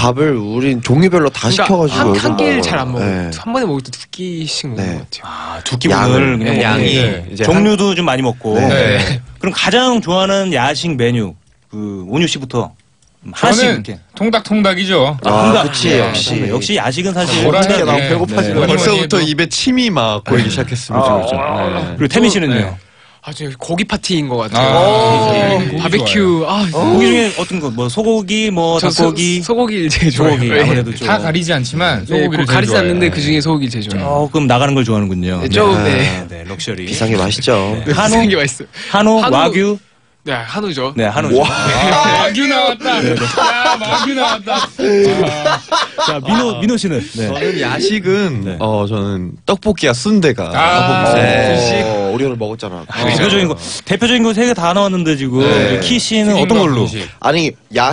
밥을 우린 종류별로 다 시켜가지고 한 끼를 잘 안 먹어요. 네. 한 번에 먹을 때 2끼씩 먹는 것 같아요. 아, 2끼분을 그냥 양이 이제 종류도 좀 많이 먹고. 네. 그럼 가장 좋아하는 야식 메뉴 그 온유 씨부터 하나씩 저는 이렇게. 통닭이죠. 통닭. 그치, 네, 역시. 역시 야식은 사실 뭐라 해야 나 네. 배고파지는 네. 벌써부터 해도. 입에 침이 막 고이기 시작했습니다. 그리고 태민 씨는요? 저 고기 파티인 것 같아요. 고기 바베큐. 고기 중에 어떤 거 뭐 소고기 뭐 저 닭고기 소고기를 제일 좋아해요. 소고기 네. 아무래도 좀 다 가리지 않지만 소고기를 제일 가리지 좋아해요. 않는데 그 중에 소고기를 제일 좋아해요. 조금 나가는 걸 좋아하는군요. 좀 네, 럭셔리. 비싼 게 맛있죠. 비싼 게 맛있어요. 한우, 와규. 네, 한우죠. 네, 한우죠. 마규 나왔다. 야, 마규 나왔다. 자, 민호 씨는. 네. 저는 야식은 네. 저는 떡볶이야 순대가 떡볶이. 우리 오늘 먹었잖아. 대표적인 거 세 개 다 나왔는데 지금 네. 키 씨는 어떤 걸로? 아니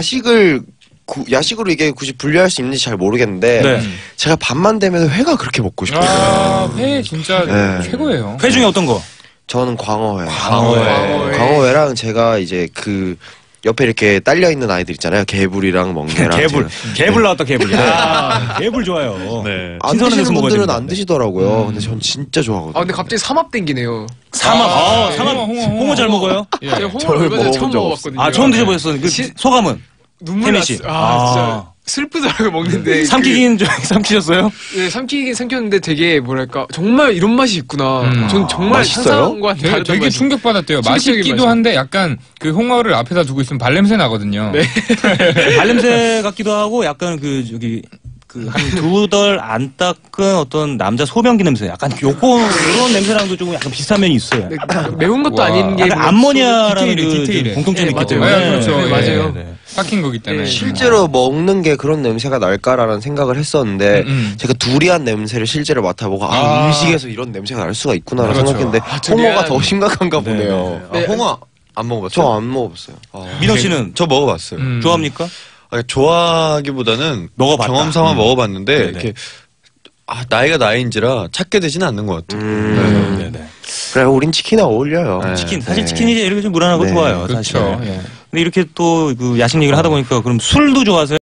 야식으로 이게 굳이 분류할 수 있는지 잘 모르겠는데 네. 제가 밤만 되면 회가 그렇게 먹고 싶어요. 회 진짜 네. 최고예요. 회 중에 어떤 거? 저는 광어회. 광어회. 광어회랑 제가 이제 그 옆에 이렇게 딸려 있는 아이들 있잖아요. 개불이랑 멍게랑. 개불 나왔다 개불. 야, 개불 좋아요. 네. 안 신선한 데서 드시는 먹어야 분들은 됩니다. 안 드시더라고요. 근데 전 진짜 좋아하거든요. 근데 갑자기 삼합 땡기네요. 삼합. 홍어 잘 먹어요? 제가 저를 홍어를 얼마 전에 처음 먹어본 적 먹어봤거든요. 아, 처음 드셔보셨어요? 그 소감은? 눈물 태민 났어요. 씨. 진짜 슬프더라고요 먹는데. 삼키셨어요? 네, 삼키긴 삼켰는데 되게 뭐랄까 정말 이런 맛이 있구나. 전 정말 맛있어요? 상상과 다르단 되게 맛이. 충격받았대요. 충격적인 맛있기도 맛이에요. 한데 약간 그 홍어를 앞에다 두고 있으면 발냄새 나거든요. 네. 발냄새 같기도 하고 약간 그 저기 그 한 2달 안 닦은 어떤 남자 소변기 냄새 약간 요런 냄새랑도 조금 약간 비슷한 면이 있어요. 네, 매운 것도 와. 아닌 게 약간 뭐 암모니아라는 디테일에. 공통점이 네, 있기 맞아요. 때문에. 네, 그렇죠. 네, 맞아요. 네. 삭힌 거기 때문에. 네. 실제로 먹는 게 그런 냄새가 날까라는 생각을 했었는데 제가 두리안 냄새를 실제로 맡아보고 음식에서 이런 냄새가 날 수가 있구나라는 그렇죠. 생각했는데 두리안. 홍어가 더 심각한가 보네요. 네. 홍어 안 먹어봤어요? 저 안 먹어봤어요. 민호 씨는 저 먹어봤어요. 좋아합니까? 아니, 좋아하기보다는 먹어봤다. 경험 삼아 먹어봤는데 네네. 이렇게 나이가 나이인지라 찾게 되지는 않는 것 같아요. 네네. 그래, 우린 치킨에 어울려요. 네. 치킨 사실 네. 치킨이 이렇게 좀 무난하고 네. 좋아요. 그렇죠. 사실. 예. 근데 이렇게 또 그 야식 얘기를 하다 보니까 그럼 술도 좋아하세요?